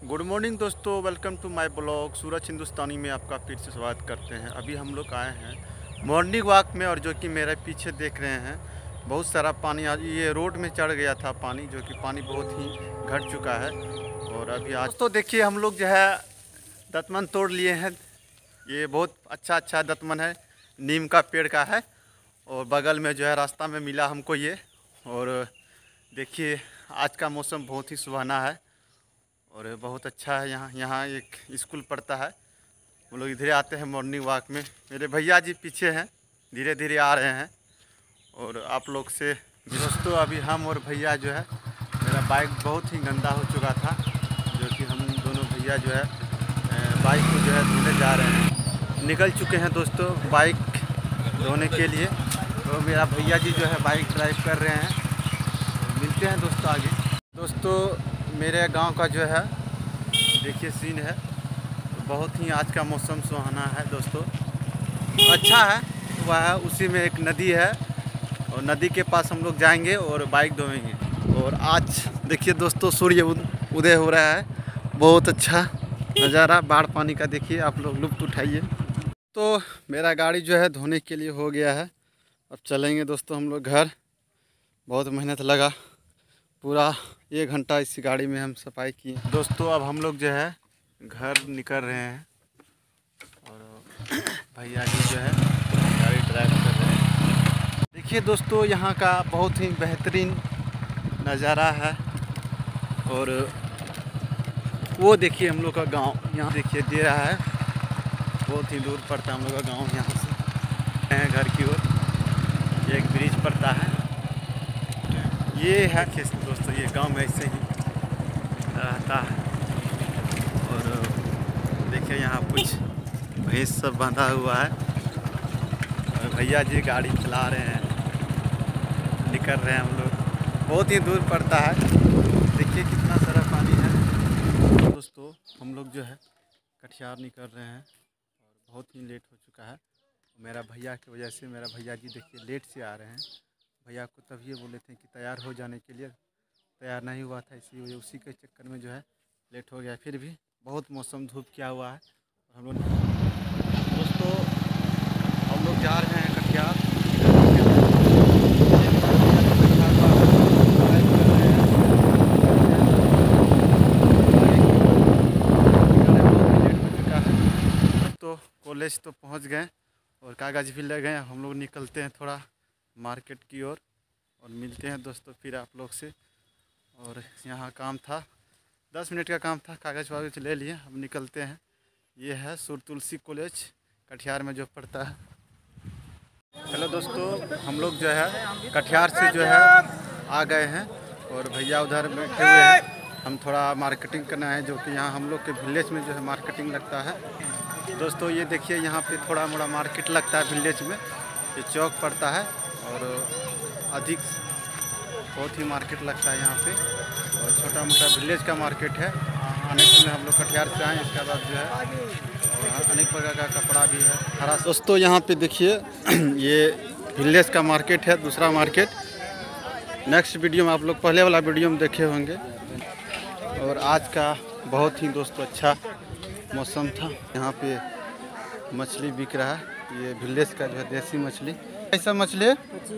Good morning दोस्तों, welcome to my blog. Suraj Hindustani में आपका फिर से स्वागत करते हैं। अभी हम लोग आए हैं मॉर्निंग वॉक में, और जो कि मेरे पीछे देख रहे हैं बहुत सारा पानी आज ये रोड में चढ़ गया था पानी, जो कि पानी बहुत ही घट चुका है। और अभी आज तो देखिए हम लोग जो है दतमन तोड़ लिए हैं। ये बहुत अच्छा दतमन है, नीम का पेड़ का है। और बगल में जो है रास्ता में मिला हमको ये। और देखिए आज का मौसम बहुत ही सुहाना है और बहुत अच्छा है। यहाँ एक स्कूल पढ़ता है। हम लोग इधर आते हैं मॉर्निंग वॉक में। मेरे भैया जी पीछे हैं, धीरे धीरे आ रहे हैं। और आप लोग से दोस्तों, अभी हम और भैया जो है, मेरा बाइक बहुत ही गंदा हो चुका था, जो कि हम दोनों भैया जो है बाइक को जो है धोने जा रहे हैं। निकल चुके हैं दोस्तों बाइक धोने के लिए। तो मेरा भैया जी जो है बाइक ड्राइव कर रहे हैं। तो मिलते हैं दोस्तों आगे। दोस्तों मेरे गांव का जो है देखिए सीन है, बहुत ही आज का मौसम सुहाना है दोस्तों, अच्छा है। वह है उसी में एक नदी है, और नदी के पास हम लोग जाएंगे और बाइक धोएंगे। और आज देखिए दोस्तों सूर्य उदय हो रहा है, बहुत अच्छा नज़ारा बाढ़ पानी का। देखिए आप लोग लुत्फ़ उठाइए। तो मेरा गाड़ी जो है धोने के लिए हो गया है। अब चलेंगे दोस्तों हम लोग घर। बहुत मेहनत लगा, पूरा 1 घंटा इसी गाड़ी में हम सफाई किए। दोस्तों अब हम लोग जो है घर निकल रहे हैं, और भैया जी जो है गाड़ी ड्राइव कर रहे हैं। देखिए दोस्तों यहाँ का बहुत ही बेहतरीन नज़ारा है। और वो देखिए हम लोग का गांव यहाँ देखिए दे रहा है, बहुत ही दूर पड़ता है हम लोग का गांव। यहाँ से घर की ओर एक ब्रिज पड़ता है। ये है दोस्तों, ये गांव में ऐसे ही रहता है। और देखिए यहाँ कुछ भैंस सब बंधा हुआ है, और भैया जी गाड़ी चला रहे हैं, निकल रहे हैं हम लोग। बहुत ही दूर पड़ता है, देखिए कितना सारा पानी है। दोस्तों हम लोग जो है कटिहार निकल रहे हैं, और बहुत ही लेट हो चुका है मेरा भैया की वजह से। मेरा भैया जी देखिए लेट से आ रहे हैं। भैया को तब ये बोले थे कि तैयार हो जाने के लिए, तैयार नहीं हुआ था, इसी वजह उसी के चक्कर में जो है लेट हो गया। फिर भी बहुत मौसम धूप किया हुआ है। हम लोग दोस्तों हम लोग जा रहे हैं कटिहार। तो कॉलेज तो पहुंच गए और कागज़ भी ले गए। हम लोग निकलते हैं थोड़ा मार्केट की ओर, और मिलते हैं दोस्तों फिर आप लोग से। और यहाँ काम था, 10 मिनट का काम था, कागज़ वागज ले लिए, अब निकलते हैं। ये है सुर तुलसी कॉलेज कटिहार में जो पड़ता है। हेलो दोस्तों, हम लोग जो है कटिहार से जो है आ गए हैं, और भैया उधर बैठे हुए हैं। हम थोड़ा मार्केटिंग करना है, जो कि यहाँ हम लोग के विलेज में जो है मार्केटिंग लगता है। दोस्तों ये देखिए यहाँ पे थोड़ा मोड़ा मार्केट लगता है विलेज में, ये चौक पड़ता है, और अधिक बहुत ही मार्केट लगता है यहाँ पे। और छोटा मोटा विलेज का मार्केट है। आने समय हम लोग कटिहार से आए, इसके बाद जो है अनेक प्रकार का कपड़ा भी है हरा। दोस्तों यहाँ पे देखिए ये विलेज का मार्केट है, दूसरा मार्केट। नेक्स्ट वीडियो में आप लोग पहले वाला वीडियो में देखे होंगे। और आज का बहुत ही दोस्तों अच्छा मौसम था। यहाँ पे मछली बिक रहा है, ये विलेज का जो है देसी मछली। ऐसा मछली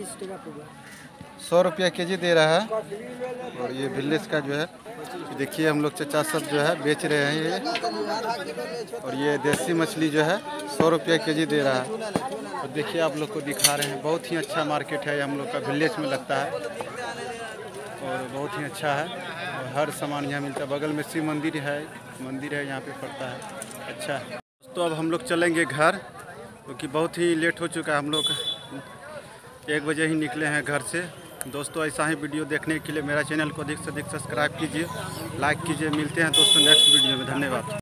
100 रुपया केजी दे रहा है। और ये विलेज का जो है देखिए हम लोग चचा सब जो है बेच रहे हैं ये। और ये देसी मछली जो है 100 रुपया केजी दे रहा है। और देखिए आप लोग को दिखा रहे हैं, बहुत ही अच्छा मार्केट है, हम लोग का विलेज में लगता है, और बहुत ही अच्छा है। और हर सामान यहाँ मिलता है। बगल में शिव मंदिर है यहाँ पे पड़ता है। अच्छा तो अब हम लोग चलेंगे घर, क्योंकि बहुत ही लेट हो चुका है। हम लोग 1 बजे ही निकले हैं घर से। दोस्तों ऐसा ही वीडियो देखने के लिए मेरा चैनल को अधिक से अधिक सब्सक्राइब कीजिए, लाइक कीजिए। मिलते हैं दोस्तों नेक्स्ट वीडियो में। धन्यवाद।